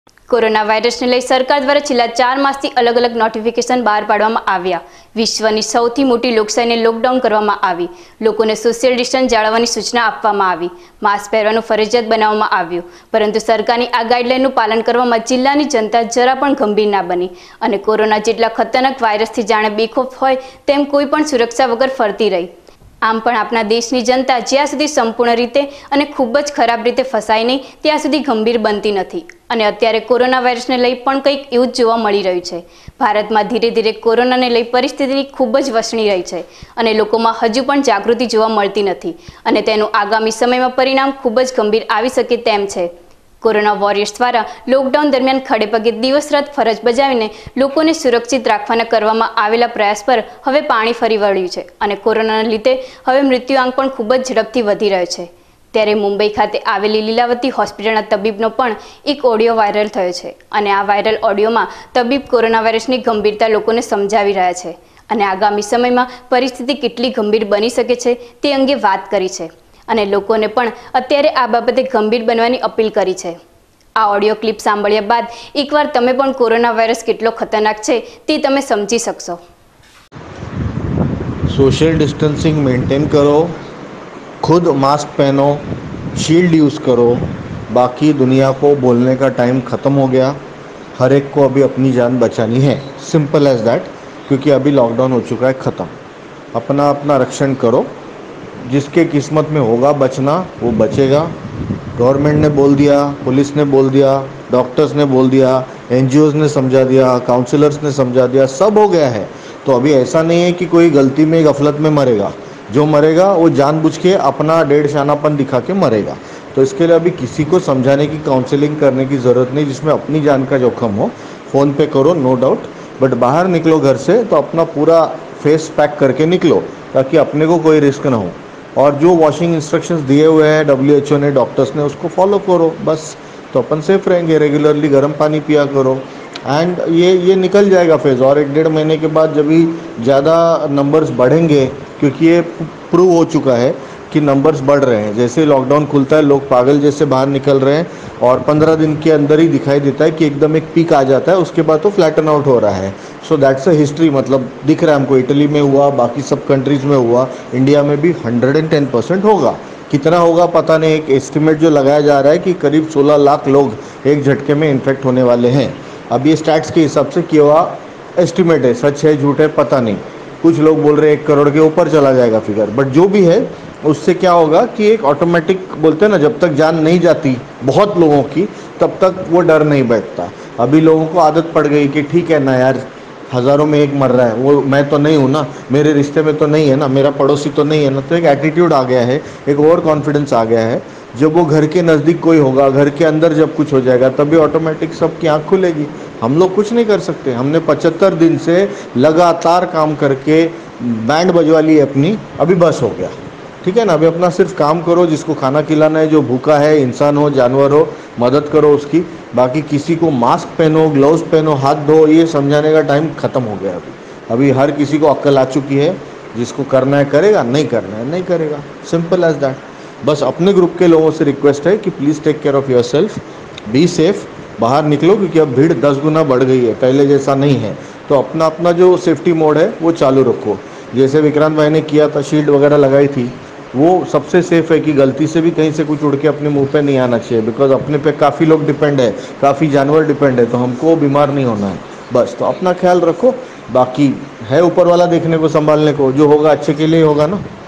Corona virus ने लई सरकार द्वारा छेल्ला 4 मासथी अलग अलग नोटिफिकेशन बहार पाडवामां आव्या। विश्वनी सौथी मोटी लोकशाहीने लॉकडाउन करवामां आवी। लोकोने सोशियल डिस्टन्स जाळवવાની सूचना आपवामां आवी। मास्क પહેરવાનું ફરજિયાત બનાવવામાં આવ્યું, પરંતુ સરકારની આ ગાઈડલાઈનનું પાલન કરવામાં જિલ્લાની જનતા જરા પણ ગંભીર ના બની અને કોરોના જેટલા ખતરનાક વાયરસથી જાણે બેખોફ હોય તેમ કોઈ પણ સુરક્ષા વગર ફરતી રહી। आम पण अपना देशनी जनता ज्यां सुधी संपूर्ण रीते अने खूब ज खराब रीते फसाय नहीं त्यां सुधी गंभीर बनती नथी अने अत्यारे कोरोना वायरसने लई पण कंईक एवुं ज जोवा मळी रह्युं छे। भारतमां धीरे धीरे कोरोनाने लई परिस्थितिनी खूब ज वसणी रही छे अने लोकोमां हजू पण जागृति जोवा मळती नथी अने तेनुं आगामी समयमां परिणाम खूब ज गंभीर आवी शके तेम छे। कोरोना वॉरियर्स द्वारा लॉकडाउन दरमियान खड़ेपगे दिवस रात फरज बजावीने लोकोने सुरक्षित राखवाना करवामां आवेला प्रयास पर हवे पाणी फरी वळ्युं छे अने कोरोनाना लीधे हवे मृत्युआंक पण खूब ज झड़पथी वधी रह्यो छे। त्यारे मुंबई खाते आवेली लीलावती होस्पिટલના तबीबनो पण एक ऑडियो वायरल थयो छे अने आ वायरल ऑडियोमां तबीब कोरोना वायरसनी गंभीरता लोकोने समजावी रह्या छे अने आगामी समयमां परिस्थिति केटली गंभीर बनी शके छे ते अंगे वात करी छे અને લોકોને પણ અત્યારે આ બાબતે ગંભીર બનવાની અપીલ કરી છે। આ ઓડિયો ક્લિપ સાંભળ્યા બાદ એકવાર તમે પણ કોરોના વાયરસ કેટલો ખતરનાક છે તે તમે સમજી શકશો। सोशल डिस्टेंसिंग मेंटेन करो, खुद मास्क पहनो, शील्ड यूज़ करो। बाकी दुनिया को बोलने का टाइम ख़त्म हो गया। हर एक को अभी अपनी जान बचानी है, सिंपल एज दैट, क्योंकि अभी लॉकडाउन हो चुका है ख़त्म। अपना अपना रक्षण करो। जिसके किस्मत में होगा बचना वो बचेगा। गवर्नमेंट ने बोल दिया, पुलिस ने बोल दिया, डॉक्टर्स ने बोल दिया, एनजीओज़ ने समझा दिया, काउंसलर्स ने समझा दिया, सब हो गया है। तो अभी ऐसा नहीं है कि कोई गलती में गफलत में मरेगा। जो मरेगा वो जानबूझ के अपना डेढ़ शानापन दिखा के मरेगा। तो इसके लिए अभी किसी को समझाने की, काउंसलिंग करने की ज़रूरत नहीं जिसमें अपनी जान का जोखम हो। फ़ोन पे करो, नो डाउट, बट बाहर निकलो घर से तो अपना पूरा फेस पैक करके निकलो ताकि अपने को कोई रिस्क ना हो। और जो वॉशिंग इंस्ट्रक्शंस दिए हुए हैं WHO ने, डॉक्टर्स ने, उसको फॉलो करो बस। तो अपन सेफ रहेंगे। रेगुलरली गर्म पानी पिया करो एंड ये निकल जाएगा फेज़। और 1-1.5 महीने के बाद जब भी ज़्यादा नंबर्स बढ़ेंगे, क्योंकि ये प्रूव हो चुका है कि नंबर्स बढ़ रहे हैं। जैसे लॉकडाउन खुलता है लोग पागल जैसे बाहर निकल रहे हैं और 15 दिन के अंदर ही दिखाई देता है कि एकदम एक पीक आ जाता है, उसके बाद तो फ्लैटन आउट हो रहा है। So that's a history. मतलब दिख रहा है हमको, इटली में हुआ, बाकी सब कंट्रीज़ में हुआ, इंडिया में भी 110% होगा। कितना होगा पता नहीं। एक एस्टिमेट जो लगाया जा रहा है कि करीब 16 लाख लोग एक झटके में इन्फेक्ट होने वाले हैं। अब ये स्टैट्स के हिसाब से किया हुआ एस्टिमेट है, सच है झूठ है पता नहीं। कुछ लोग बोल रहे हैं 1 करोड़ के ऊपर चला जाएगा फिगर, बट जो भी है उससे क्या होगा कि एक ऑटोमेटिक, बोलते हैं ना, जब तक जान नहीं जाती बहुत लोगों की तब तक वो डर नहीं बैठता। अभी लोगों को आदत पड़ गई कि ठीक है ना यार, हज़ारों में एक मर रहा है, वो मैं तो नहीं हूँ ना, मेरे रिश्ते में तो नहीं है ना, मेरा पड़ोसी तो नहीं है ना। तो एक एटीट्यूड आ गया है, एक ओवर कॉन्फिडेंस आ गया है। जब वो घर के नज़दीक कोई होगा, घर के अंदर जब कुछ हो जाएगा, तभी ऑटोमेटिक सबकी आँख खुलेगी। हम लोग कुछ नहीं कर सकते। हमने 75 दिन से लगातार काम करके बैंड बजवा ली अपनी, अभी बस हो गया। ठीक है ना। अभी अपना सिर्फ काम करो, जिसको खाना खिलाना है, जो भूखा है, इंसान हो जानवर हो, मदद करो उसकी। बाकी किसी को मास्क पहनो, ग्लव्स पहनो, हाथ धो, ये समझाने का टाइम ख़त्म हो गया। अभी हर किसी को अक्ल आ चुकी है। जिसको करना है करेगा, नहीं करना है नहीं करेगा, सिंपल एज दैट। बस अपने ग्रुप के लोगों से रिक्वेस्ट है कि please take care of yourself, be safe. बाहर निकलो क्योंकि अब भीड़ 10 गुना बढ़ गई है, पहले जैसा नहीं है। तो अपना अपना जो सेफ्टी मोड है वो चालू रखो। जैसे विक्रांत भाई ने किया था, शील्ड वगैरह लगाई थी, वो सबसे सेफ़ है कि गलती से भी कहीं से कुछ उड़ के अपने मुंह पे नहीं आना चाहिए। बिकॉज अपने पे काफ़ी लोग डिपेंड है, काफ़ी जानवर डिपेंड है, तो हमको बीमार नहीं होना है बस। तो अपना ख्याल रखो। बाकी है ऊपर वाला देखने को, संभालने को, जो होगा अच्छे के लिए होगा ना।